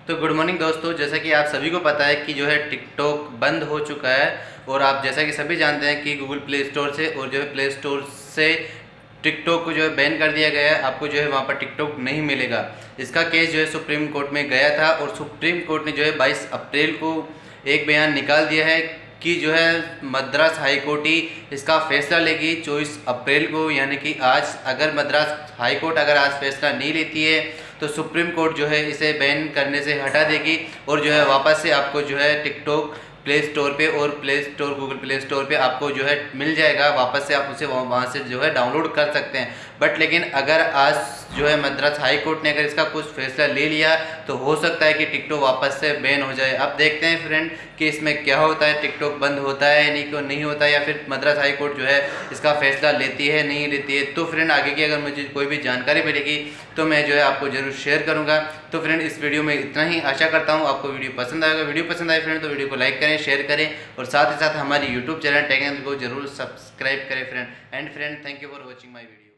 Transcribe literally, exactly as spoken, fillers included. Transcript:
तो good morning दोस्तों, जैसा कि आप सभी को पता है कि जो है टिकटॉक बंद हो चुका है। और आप जैसा कि सभी जानते हैं कि गूगल प्ले स्टोर से और जो है प्ले स्टोर से टिकटॉक को जो है बैन कर दिया गया है। आपको जो है वहाँ पर टिकटॉक नहीं मिलेगा। इसका केस जो है सुप्रीम कोर्ट में गया था और सुप्रीम कोर्ट ने जो है बाईस अप्रैल को एक बयान निकाल दिया है कि जो है मद्रास हाई कोर्ट ही इसका फैसला लेगी चौबीस अप्रैल को, यानी कि आज। अगर मद्रास हाई कोर्ट अगर आज फैसला नहीं लेती है तो सुप्रीम कोर्ट जो है इसे बैन करने से हटा देगी और जो है वापस से आपको जो है टिकटॉक प्ले स्टोर पे और play store Google play store पे आपको जो है मिल जाएगा। वापस से आप उसे वहाँ से जो है डाउनलोड कर सकते हैं। बट लेकिन अगर आज जो है मद्रास हाई कोर्ट ने अगर इसका कुछ फैसला ले लिया तो हो सकता है कि टिकटॉक वापस से बैन हो जाए। अब देखते हैं फ्रेंड कि इसमें क्या होता है, टिकटॉक बंद होता है नहीं क्यों नहीं होता, या फिर मद्रास हाई कोर्ट जो है इसका फैसला लेती है नहीं लेती है। तो फ्रेंड आगे की अगर मुझे कोई भी जानकारी मिलेगी तो मैं जो है आपको जरूर शेयर करूँगा। तो फ्रेंड इस वीडियो में इतना ही। आशा करता हूँ आपको वीडियो पसंद आएगा। वीडियो पसंद आए फ्रेंड तो वीडियो को लाइक करें, शेयर करें और साथ ही साथ हमारी यूट्यूब चैनल टेक एंड को जरूर सब्सक्राइब करें friend. And friend thank you for watching my video.